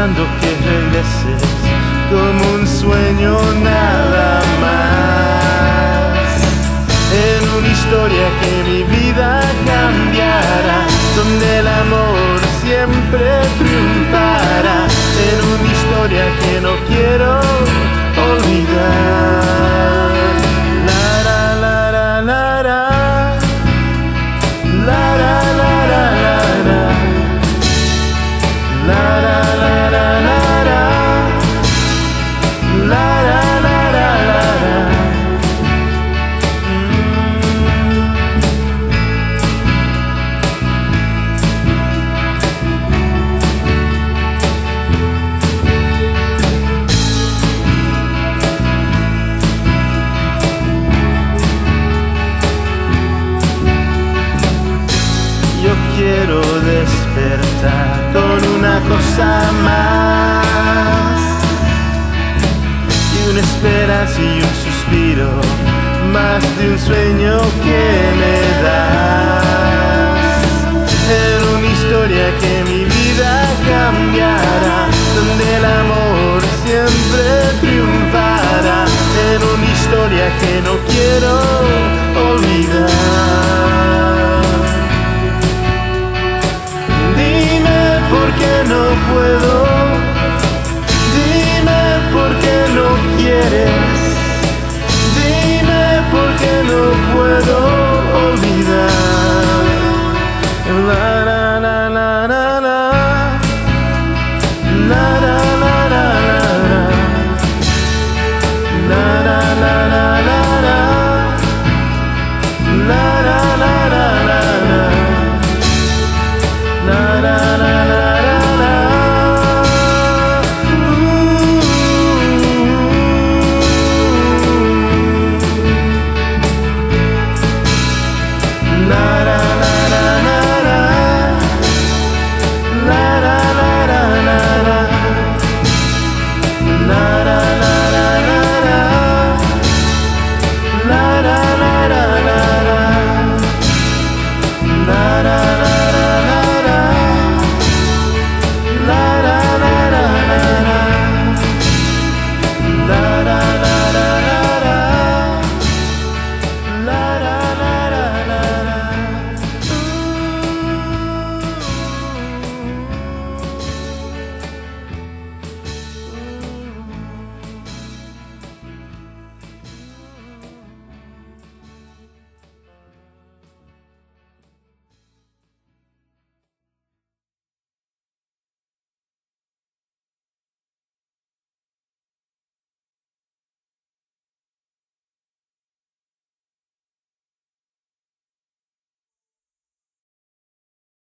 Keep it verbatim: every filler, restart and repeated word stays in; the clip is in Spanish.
esperando que regreses como un sueño nada más. En una historia que mi vida cambiará, donde el amor siempre triunfará. En una historia que no quiero olvidar. La la la la la la. La la la la la la. La la la la la la. La la la la la la. Yo quiero despertar con una cosa más, y una esperanza y un suspiro, más de un sueño que me da.